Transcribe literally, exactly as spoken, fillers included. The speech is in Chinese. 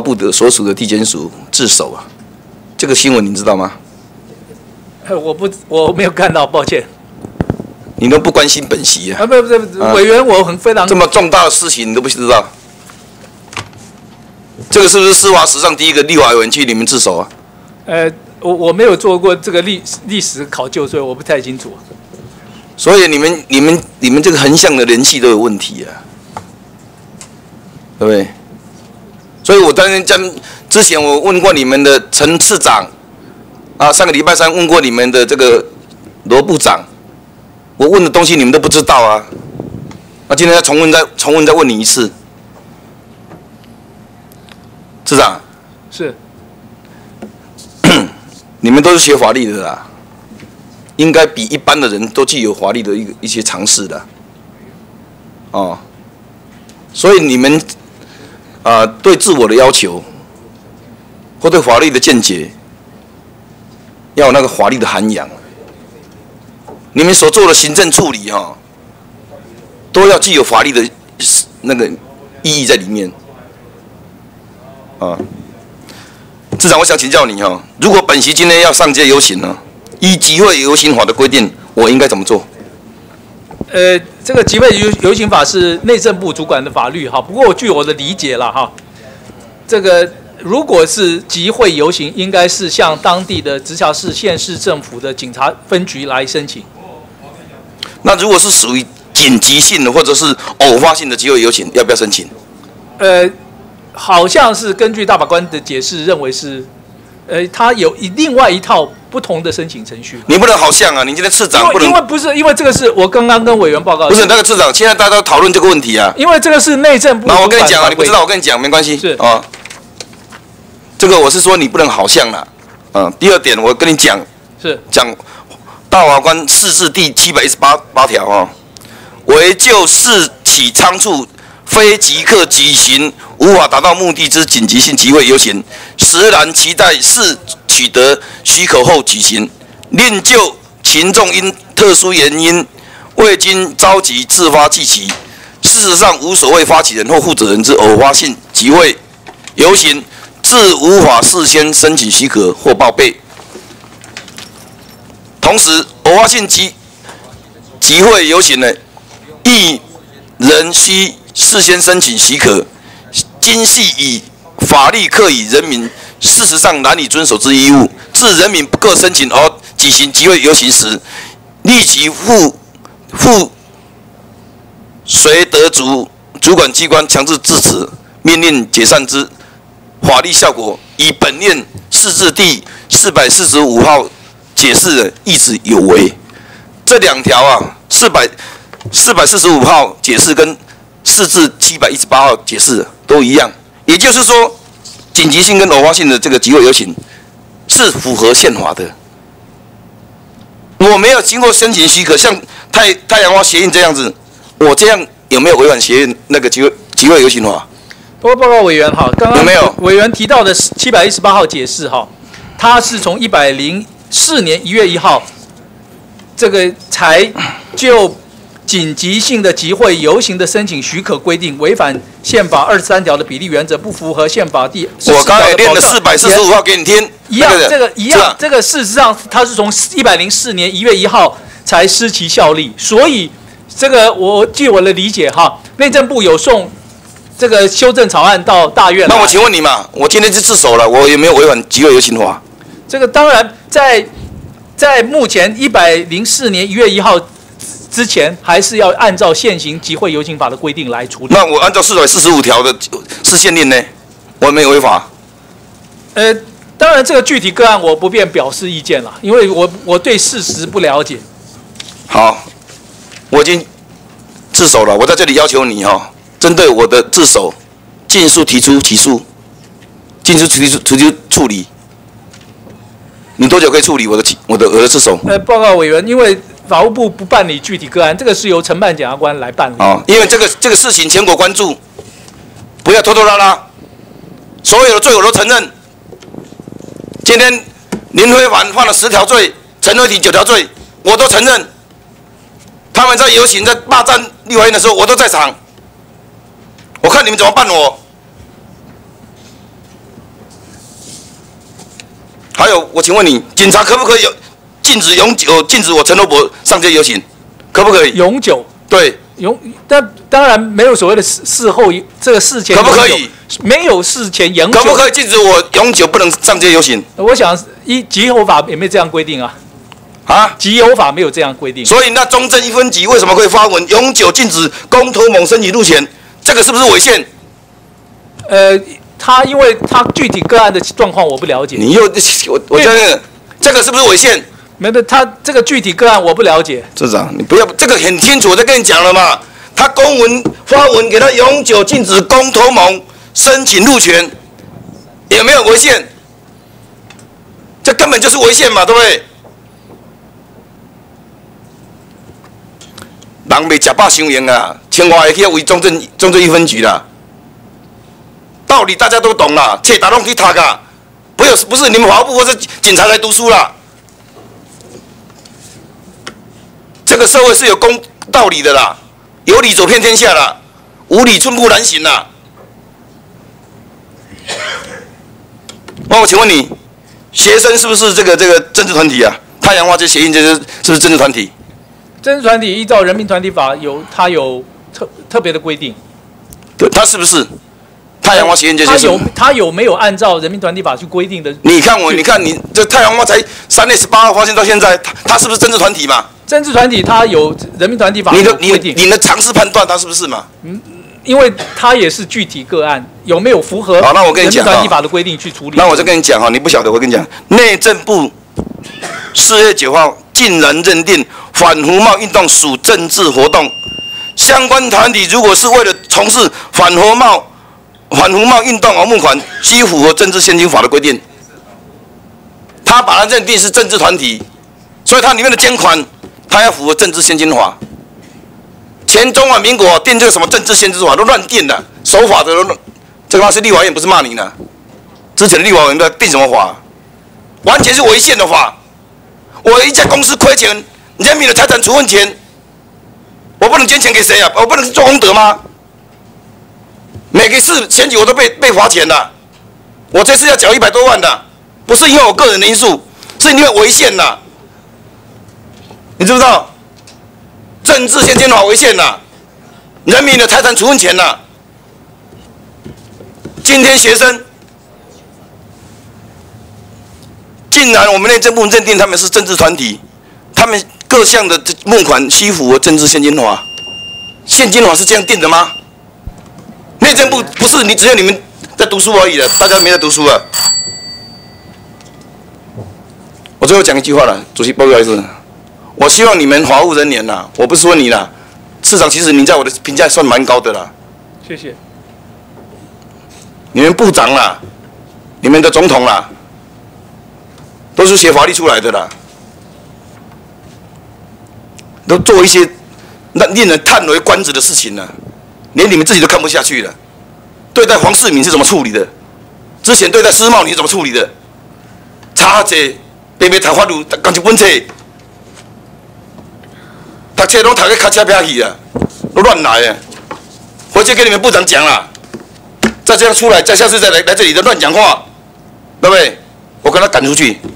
部的所属的地检署自首啊，这个新闻你知道吗？ 我不，我没有看到，抱歉。 你都不关心本席啊？ 啊，不不不，委员，我很非常这么重大的事情你都不知道，这个是不是司法史上第一个立法委员去你们自首啊？ 呃，我我没有做过这个历历史考究，所以我不太清楚。 所以你们、你们、你们这个横向的联系都有问题啊，对不对？所以我当然将之前我问过你们的陈次长，啊，上个礼拜三问过你们的这个罗部长，我问的东西你们都不知道啊，那今天再重问再重问再问你一次，次长。 是。 你们都是学法律的啦。应该比一般的人都具有法律的一个一些常识的，哦，所以你们啊、呃、对自我的要求，或对法律的见解，要有那个法律的涵养。你们所做的行政处理哈、哦，都要具有法律的那个意义在里面，啊。市长，我想请教你哈、哦，如果本席今天要上街游行呢？依集会游行法的规定，我应该怎么做？ 呃，这个集会游游行法是内政部主管的法律哈。不过据我的理解了哈，这个如果是集会游行，应该是向当地的直辖市、县市政府的警察分局来申请。 那如果是属于紧急性的或者是偶发性的集会游行，要不要申请？ 呃，好像是根据大法官的解释，认为是，呃，他有一另外一套不同的申请程序。 你不能好像啊！你今天次长不能， 因为不是因为这个是我刚刚跟委员报告。 不是那个次长，现在大家都讨论这个问题啊。 因为这个是内政部。 那我跟你讲啊，你不知道，我跟你讲没关系。 是啊，这个我是说你不能好像啦。嗯，第二点我跟你讲， 是讲大法官释字第七百一十八八条啊，为就事起仓促、非即刻举行、无法达到目的之紧急性集会游行，实然期待是取得许可后举行。另就群众因特殊原因未经召集自发聚集，事实上无所谓发起人或负责人之偶发性集会游行，自无法事先申请许可或报备。同时，偶发性集集会游行呢，亦仍需事先申请许可，今系以法律课以人民事实上难以遵守之义务，致人民不各申请而举行集会游行时，立即负负随得主主管机关强制制止、命令解散之法律效果，以本院释字第四百四十五号解释的意旨有违。这两条啊，四百四百四十五号解释跟释字七百一十八号解释都一样，也就是说，紧急性跟偶发性的这个集会游行是符合宪法的。我没有经过申请许可，像太太阳花学运这样子，我这样有没有违反学运那个集会集会游行法？ 报告报告委员哈，刚刚有没有委员提到的七百一十八号解释哈，它是从一百零四年一月一号，这个才就紧急性的集会游行的申请许可规定，违反宪法二十三条的比例原则，不符合宪法第十四条的保障。 我刚才念了四百四十五号给你听， 一样，这个一样， 啊、 这个事实上它是从一百零四年一月一号才失其效力，所以这个我据我的理解哈，内政部有送这个修正草案到大院。 那我请问你嘛，我今天是自首了，我有没有违反集会游行法？ 这个当然在在目前一百零四年一月一号之前，还是要按照现行集会游行法的规定来处理。 那我按照四百四十五条的释宪令呢，我没有违法。 呃，当然这个具体个案我不便表示意见了，因为我我对事实不了解。 好，我已经自首了，我在这里要求你哈、哦，针对我的自首，尽速提出起诉，尽速提出提出处理。你多久可以处理我的我的我的自首？ 呃，报告委员，因为法务部不办理具体个案，这个是由承办检察官来办理。 哦，因为这个这个事情全国关注，不要拖拖拉拉，所有的罪我都承认。今天林非凡犯了十条罪，陈慧婷九条罪，我都承认。他们在游行、在霸占立法院的时候，我都在场。我看你们怎么办我。 还有，我请问你，警察可不可以有禁止永久禁止我陈罗博上街游行？可不可以？ 永久。 对。 永，但当然没有所谓的事事后这个事前。 可不可以？ 没有事前永久。 可不可以禁止我永久不能上街游行？ 我想一集邮法也没这样规定啊。啊？集邮法没有这样规定。 所以那中正一分局为什么会发文永久禁止公投盟申请入权？这个是不是违宪？ 呃，他因为他具体个案的状况我不了解。 你又我我觉得这个是不是违宪？ 没有，他这个具体个案我不了解。 市长，你不要这个很清楚，我在跟你讲了嘛。他公文发文给他永久禁止公投盟申请入权，有没有违宪？这根本就是违宪嘛，对不对？人袂吃饱伤闲啊，千外会去为中正中正一分局啦。道理大家都懂啦，铁打拢去读啊，不有不是你们法务部或者警察来读书啦。这个社会是有公道理的啦，有理走遍天下啦，无理寸步难行啦。那我请问你，学生是不是这个这个政治团体啊？太阳花这协议这是是不是政治团体？ 政治团体依照人民团体法有它有特特别的规定。 对，它是不是？太阳花协议这些是？ 它有它有没有按照人民团体法去规定的？ 你看我，你看你这太阳花才三月十八号发现到现在，它它是不是政治团体嘛？ 政治团体它有人民团体法你的规定。 你你的常识判断它是不是嘛？ 嗯，因为它也是具体个案，有没有符合好，那我跟你讲人民团体法的规定去处理？ 那我就跟你讲哈，你不晓得，我跟你讲，内政部四月九号竟然认定反服贸运动属政治活动，相关团体如果是为了从事反服贸反服贸运动而募款，需符合政治献金法的规定。他把它认定是政治团体，所以它里面的捐款，它要符合政治献金法。前中华民国定这个什么政治献金法都乱定的，守法的都，这个是立法院不是骂你呢？之前的立法院在定什么法？完全是违宪的法。我一家公司亏钱，人民的财产处分钱，我不能捐钱给谁啊？我不能做功德吗？每个次选举我都被被罚钱的，我这次要缴一百多万的，不是因为我个人的因素，是因为违宪的。你知不知道？政治献金法违宪了，人民的财产处分钱了。今天学生竟然我们内政部认定他们是政治团体，他们各项的募款需符合政治献金法，献金法是这样定的吗？内政部不是你只有你们在读书而已了，大家没在读书啊。我最后讲一句话了，主席不好意思，我希望你们法务人员呐，我不是说你啦，市长其实您在我的评价算蛮高的啦。 谢谢。 你们部长啦，你们的总统啦，都是学法律出来的啦，都做一些那令人叹为观止的事情呢、啊，连你们自己都看不下去了。对待黄世敏是怎么处理的？之前对待施茂你是怎么处理的？差这白白读法律，讲一本册，读册拢读个卡车撇去啊，都乱来啊！回去跟你们部长讲啦。再这样出来，再下次再来来这里的乱讲话，对不对？我跟他赶出去。